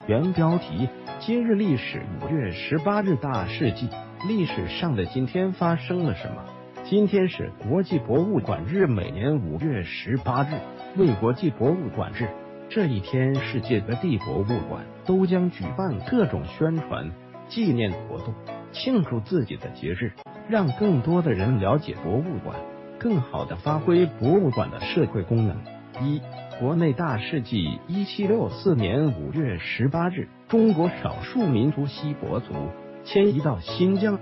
原标题：今日历史5月18日大事记。历史上的今天发生了什么？今天是国际博物馆日，每年5月18日为国际博物馆日。这一天，世界各地博物馆都将举办各种宣传、纪念活动，庆祝自己的节日，让更多的人了解博物馆，更好地发挥博物馆的社会功能。国内大事记：1764年5月18日，中国少数民族锡伯族迁移到新疆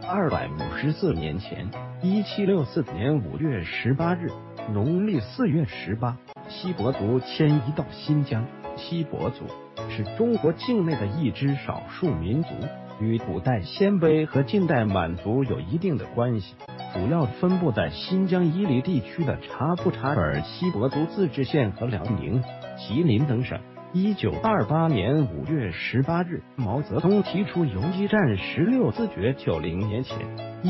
254年前。1764年5月18日，农历4月18，锡伯族迁移到新疆。锡伯族是中国境内的一支少数民族，与古代鲜卑和近代满族有一定的关系，主要分布在新疆伊犁地区的察布查尔锡伯族自治县和辽宁、吉林等省。1928年5月18日，毛泽东提出游击战16自决。90年前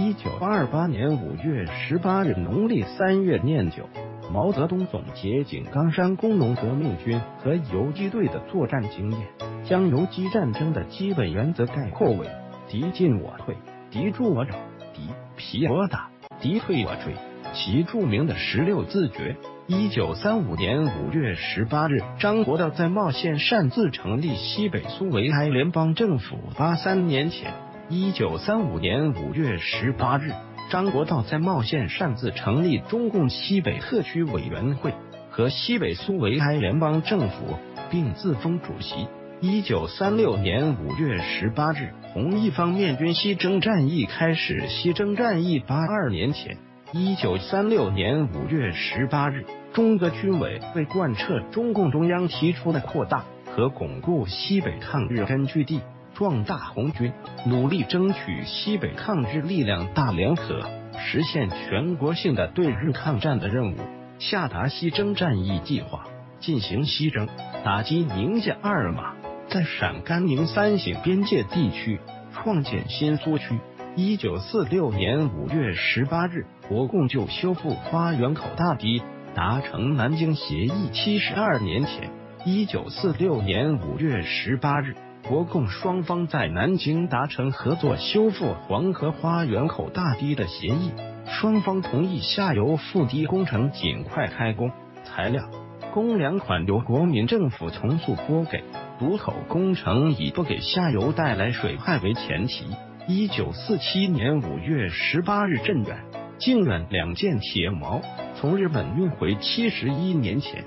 ，1928年5月18日，农历3月廿九，毛泽东总结井冈山工农革命军和游击队的作战经验，将游击战争的基本原则概括为：敌进我退，敌驻我扰，敌疲我打，敌退我追。其著名的16自决。1935年5月18日，张国焘在茂县擅自成立西北苏维埃联邦政府。83年前，1935年5月18日，张国焘在茂县擅自成立中共西北特区委员会和西北苏维埃联邦政府，并自封主席。1936年5月18日，红一方面军西征战役开始。西征战役82年前，1936年5月18日，中革军委为贯彻中共中央提出的扩大和巩固西北抗日根据地，壮大红军，努力争取西北抗日力量大联合，实现全国性的对日抗战的任务，下达西征战役计划，进行西征，打击宁夏阿尔玛，在陕甘宁三省边界地区创建新苏区。1946年5月18日，国共就修复花园口大堤达成南京协议。72年前，1946年5月18日，国共双方在南京达成合作修复黄河花园口大堤的协议，双方同意下游腹堤工程尽快开工，材料、公粮款由国民政府从速拨给，堵口工程以不给下游带来水害为前提。1947年5月18日，镇远、靖远2件铁锚从日本运回。71年前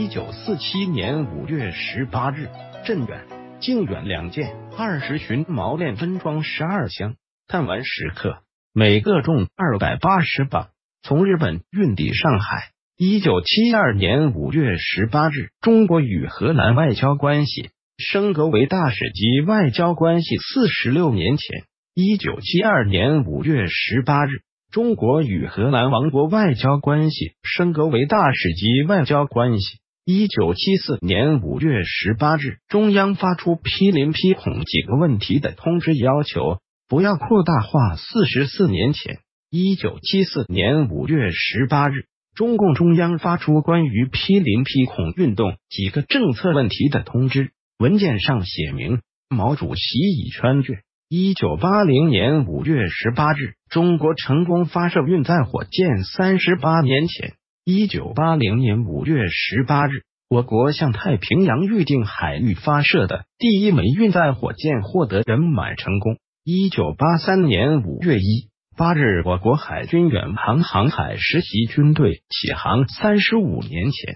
，1947年5月18日，镇远、靖远2件20巡锚链分装12箱弹丸10克，每个重280磅，从日本运抵上海。1972年5月18日，中国与荷兰外交关系升格为大使级外交关系。46年前，1972年5月18日，中国与荷兰王国外交关系升格为大使级外交关系。1974年5月18日，中央发出批林批孔几个问题的通知，要求不要扩大化。44年前，1974年5月18日，中共中央发出关于批林批孔运动几个政策问题的通知，文件上写明毛主席已圈阅。1980年5月18日，中国成功发射运载火箭。38年前，1980年5月18日，我国向太平洋预定海域发射的第一枚运载火箭获得圆满成功。1983年5月8日，我国海军远航航海实习军队起航。35年前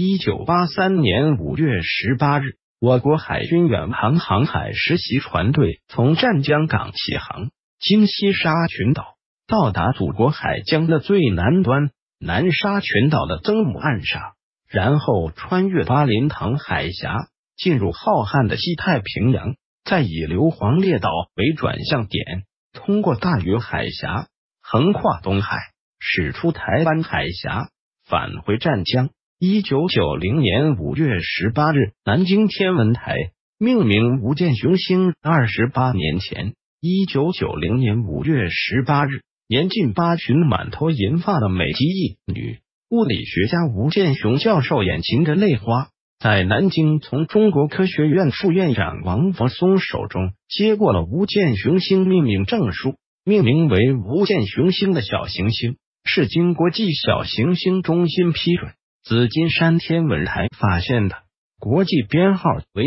，1983年5月18日，我国海军远航航海实习船队从湛江港起航，经西沙群岛，到达祖国海疆的最南端南沙群岛的曾母暗沙，然后穿越巴林塘海峡，进入浩瀚的西太平洋，再以硫磺列岛为转向点，通过大隅海峡，横跨东海，驶出台湾海峡，返回湛江。1990年5月18日，南京天文台命名吴健雄星。28年前，1990年5月18日，年近8旬满头银发的美籍一女物理学家吴健雄教授眼前的泪花， 在南京从中国科学院副院长王佛松手中接过了吴健雄星命名证书，命名为吴健雄星的小行星是经国际小行星中心批准，紫金山天文台发现的，国际编号为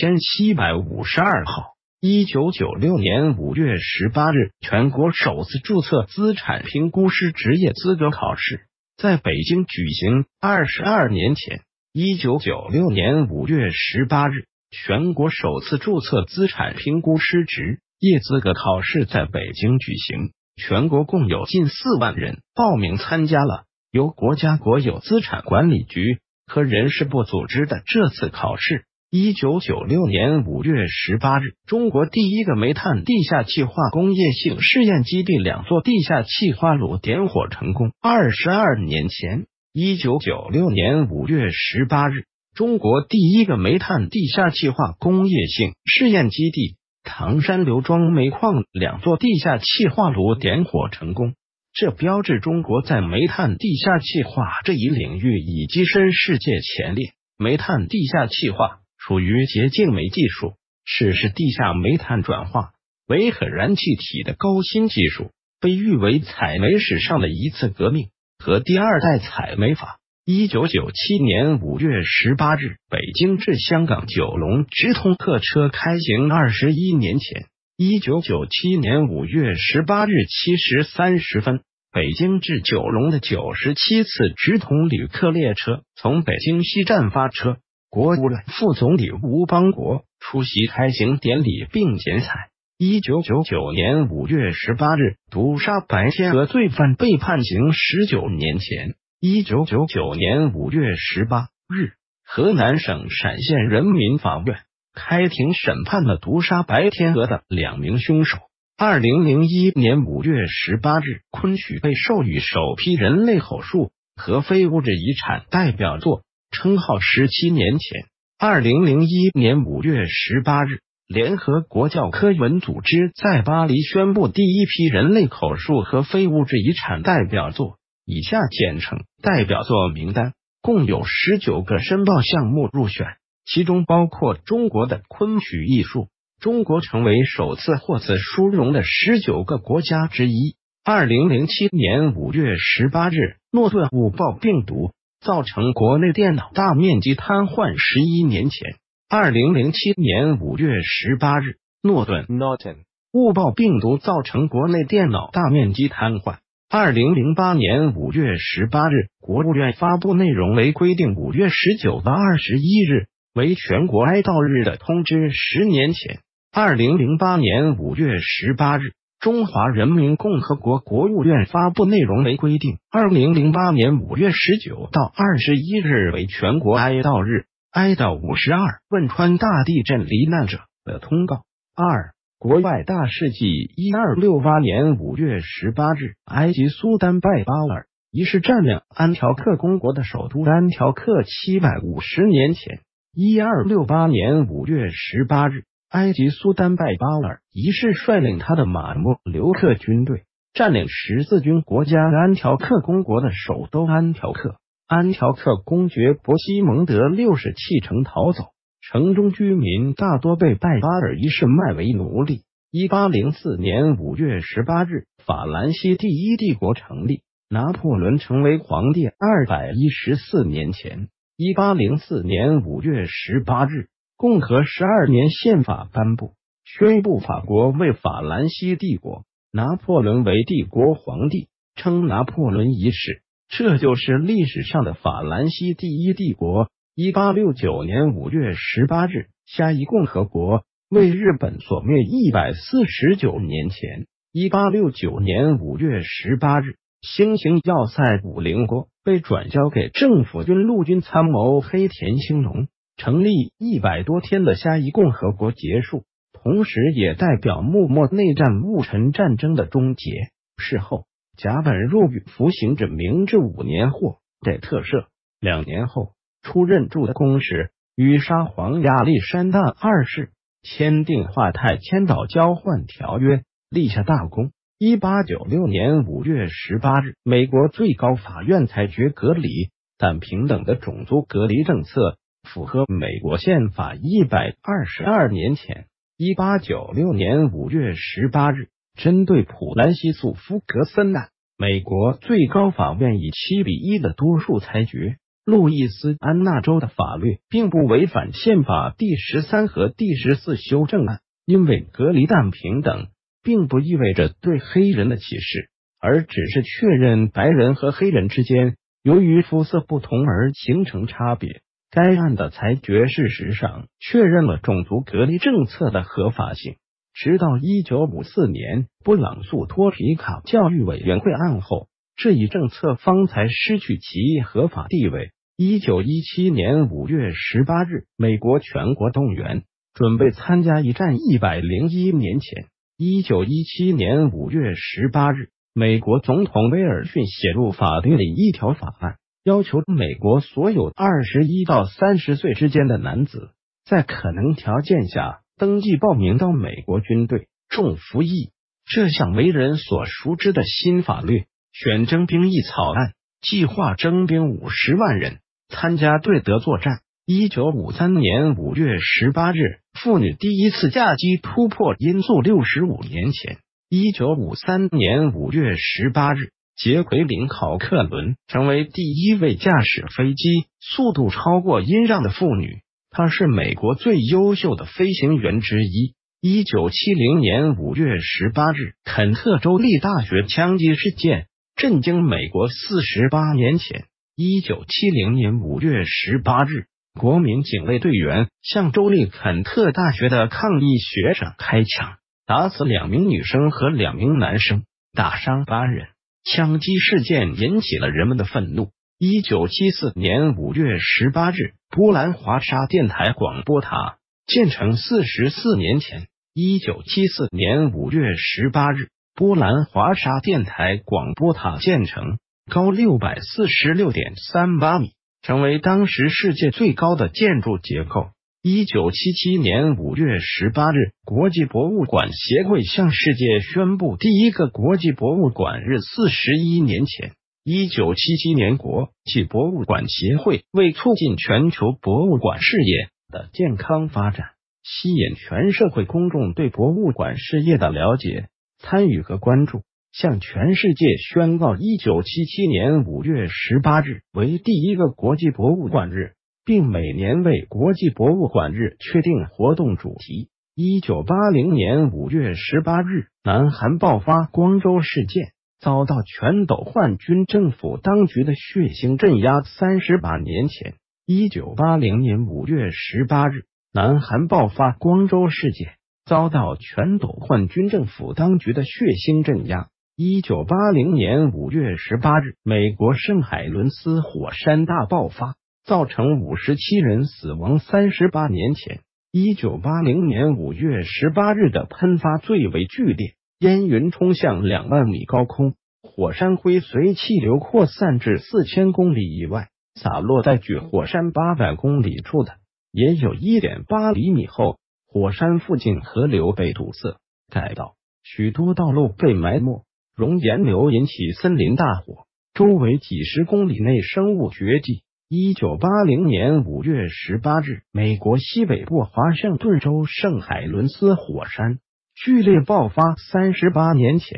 2752号。1996年5月18日，全国首次注册资产评估师职业资格考试在北京举行。22年前，1996年5月18日，全国首次注册资产评估师职业资格考试在北京举行。全国共有近4万人报名参加了由国家国有资产管理局和人事部组织的这次考试。1996年5月18日，中国第一个煤炭地下气化工业性试验基地2座地下气化炉点火成功。22年前，1996年5月18日，中国第一个煤炭地下气化工业性试验基地唐山刘庄煤矿2座地下气化炉点火成功，这标志中国在煤炭地下气化这一领域已跻身世界前列。煤炭地下气化属于洁净煤技术，是地下煤炭转化为可燃气体的高新技术，被誉为采煤史上的一次革命和第2代采煤法。1997年5月18日，北京至香港九龙直通客车开行21年前，1997年5月18日7时30分，北京至九龙的97次直通旅客列车从北京西站发车，国务院副总理吴邦国出席开行典礼并剪彩。1999年5月18日，毒杀白天鹅罪犯被判刑19年前。1999年5月18日，河南省陕县人民法院开庭审判了毒杀白天鹅的2名凶手。2001年5月18日，昆曲被授予首批人类口述和非物质遗产代表作称号17年前。2001年5月18日，联合国教科文组织在巴黎宣布第一批人类口述和非物质遗产代表作，以下简称代表作名单，共有19个申报项目入选，其中包括中国的昆曲艺术。中国成为首次获此殊荣的19个国家之一。2007年5月18日，诺顿误报病毒造成国内电脑大面积瘫痪11年前。2007年5月18日，诺顿误报病毒造成国内电脑大面积瘫痪。2008年5月18日，国务院发布内容为规定5月19到21日为全国哀悼日的通知10年前。2008年5月18日，中华人民共和国国务院发布内容为规定2008年5月19到21日为全国哀悼日，哀悼52汶川大地震罹难者的通告。国外大事记1268年5月18日，埃及苏丹拜巴尔一世占领安条克公国的首都安条克750年前。1268年5月18日，埃及苏丹拜巴尔一世率领他的马穆留克军队占领十字军国家安条克公国的首都安条克。安条克公爵伯西蒙德6世弃城逃走，城中居民大多被拜巴尔一世卖为奴隶。1804年5月18日，法兰西第一帝国成立，拿破仑成为皇帝。214年前，1804年5月18日，共和12年宪法颁布，宣布法国为法兰西帝国，拿破仑为帝国皇帝，称拿破仑一世。这就是历史上的法兰西第一帝国。1869年5月18日，虾夷共和国为日本所灭。149年前，1869年5月18日，新型要塞五陵国被转交给政府军陆军参谋黑田兴隆，成立100多天的虾夷共和国结束，同时也代表幕末内战戊辰战争的终结。事后，甲本入狱服刑至明治5年获得特赦。2年后，出任驻的公使，与沙皇亚历山大2世签订华泰千岛交换条约，立下大功。1896年5月18日，美国最高法院裁决隔离但平等的种族隔离政策符合美国宪法122年前。1896年5月18日，针对普兰西诉弗格森案，美国最高法院以7-1的多数裁决，路易斯安那州的法律并不违反宪法第13和第14修正案，因为隔离但平等并不意味着对黑人的歧视，而只是确认白人和黑人之间由于肤色不同而形成差别。该案的裁决事实上确认了种族隔离政策的合法性。直到1954年布朗诉托皮卡教育委员会案后，这一政策方才失去其合法地位。1917年5月18日，美国全国动员，准备参加一战101年前。1917年5月18日，美国总统威尔逊写入法律里一条法案，要求美国所有21到30岁之间的男子，在可能条件下登记报名到美国军队中服役。这项为人所熟知的新法律选征兵役草案，计划征兵50万人参加对德作战。1953年5月18日，妇女第一次驾机突破音速65年前。1953年5月18日，杰奎琳·考克伦成为第一位驾驶飞机速度超过音让的妇女，她是美国最优秀的飞行员之一。1970年5月18日，肯特州立大学枪击事件震惊美国48年前。1970年5月18日，国民警卫队员向州立肯特大学的抗议学生开枪，打死2名女生和2名男生，打伤8人。枪击事件引起了人们的愤怒。1974年5月18日，波兰华沙电台广播塔建成44年前。1974年5月18日，波兰华沙电台广播塔建成，高646.38米，成为当时世界最高的建筑结构。1977年5月18日，国际博物馆协会向世界宣布第一个国际博物馆日41年前。1977年，国际博物馆协会为促进全球博物馆事业的健康发展，吸引全社会公众对博物馆事业的了解、参与和关注，向全世界宣告1977年5月18日为第一个国际博物馆日，并每年为国际博物馆日确定活动主题。1980年5月18日，南韩爆发光州事件，遭到全斗焕军政府当局的血腥镇压。38年前，1980年5月18日，南韩爆发光州事件，遭到全斗焕军政府当局的血腥镇压。1980年5月18日，美国圣海伦斯火山大爆发，造成57人死亡。38年前，1980年5月18日的喷发最为剧烈，烟云冲向2万米高空，火山灰随气流扩散至4000公里以外，洒落在距火山800公里处的也有 1.8 厘米后。火山附近河流被堵塞、改道，许多道路被埋没，熔岩流引起森林大火，周围几十公里内生物绝迹。1980年5月18日，美国西北部华盛顿州圣海伦斯火山剧烈爆发。38年前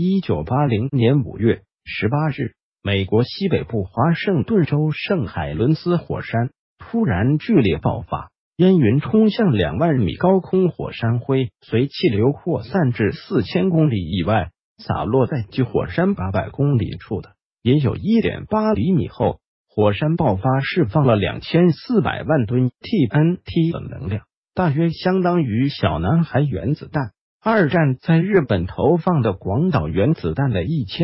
，1980年5月18日，美国西北部华盛顿州圣海伦斯火山突然剧烈爆发，烟云冲向2万米高空，火山灰随气流扩散至4000公里以外，洒落在距火山800公里处的也有 1.8 厘米后。火山爆发释放了2400万吨 TNT 的能量，大约相当于小男孩原子弹。二战在日本投放的广岛原子弹的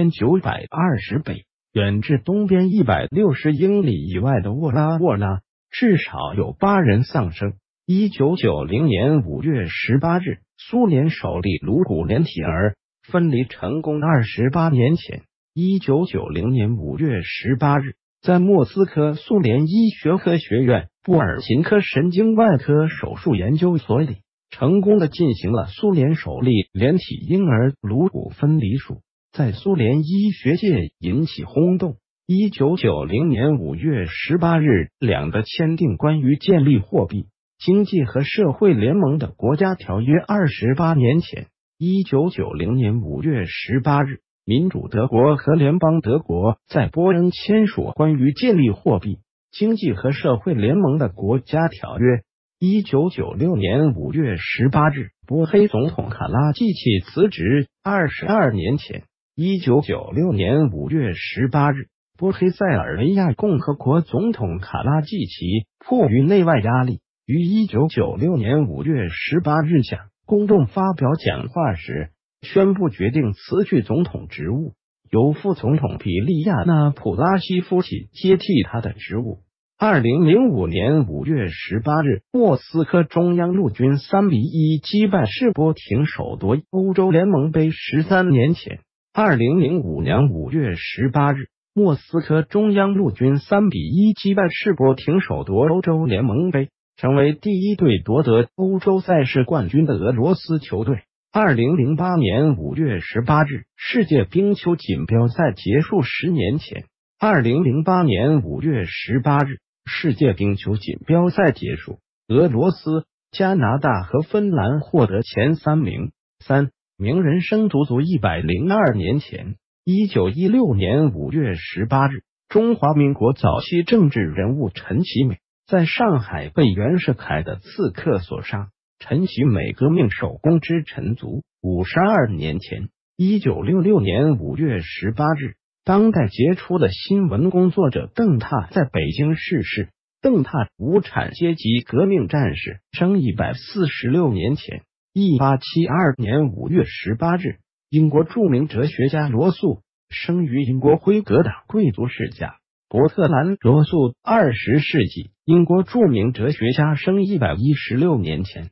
1920倍，远至东边160英里以外的沃拉沃拉，至少有8人丧生。1990年5月18日，苏联首例颅骨连体儿分离成功。28年前，1990年5月18日，在莫斯科苏联医学科学院布尔琴科神经外科手术研究所里，成功的进行了苏联首例连体婴儿颅骨分离术，在苏联医学界引起轰动。 1990年5月18日，两个签订关于建立货币、经济和社会联盟的国家条约。28年前，1990年5月18日，民主德国和联邦德国在波恩签署关于建立货币、经济和社会联盟的国家条约。1996年5月18日，波黑总统卡拉季奇辞职。22年前，1996年5月18日，波黑塞尔维亚共和国总统卡拉季奇迫于内外压力，于1996年5月18日向公众发表讲话时，宣布决定辞去总统职务，由副总统比利亚纳普拉西夫奇接替他的职务。2005年5月18日，莫斯科中央陆军3-1击败士波廷，首夺欧洲联盟杯。13年前，2005年5月18日，莫斯科中央陆军3-1击败士波廷，首夺欧洲联盟杯，成为第一队夺得欧洲赛事冠军的俄罗斯球队。2008年5月18日，世界冰球锦标赛结束。10年前，2008年5月18日，世界冰球锦标赛结束，俄罗斯、加拿大和芬兰获得前3名。名人生足102年前，1916年5月18日，中华民国早期政治人物陈其美在上海被袁世凯的刺客所杀。陈其美革命首功之臣卒。52年前，1966年5月18日，当代杰出的新闻工作者邓闼在北京逝世。邓闼，无产阶级革命战士，生146年前，1872年5月18日，英国著名哲学家罗素，生于英国辉格党贵族世家。伯特兰·罗素，20世纪英国著名哲学家，生116年前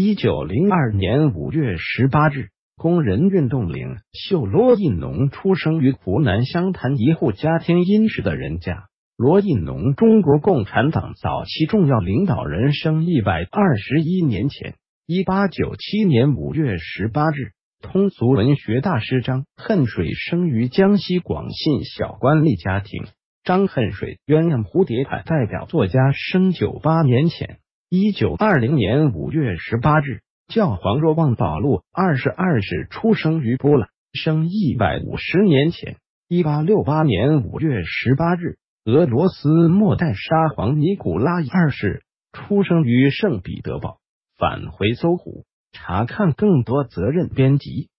，1902年5月18日，工人运动领袖罗应农出生于湖南湘潭一户家庭殷实的人家。罗应农，中国共产党早期重要领导人，生121年前，1897年5月18日，通俗文学大师张恨水，生于江西广信小官吏家庭。张恨水，鸳鸯蝴蝶派代表作家，生98年前，1920年5月18日，教皇若望保禄22世出生于波兰，生150年前，1868年5月18日，俄罗斯末代沙皇尼古拉2世出生于圣彼得堡。返回搜狐，查看更多责任编辑。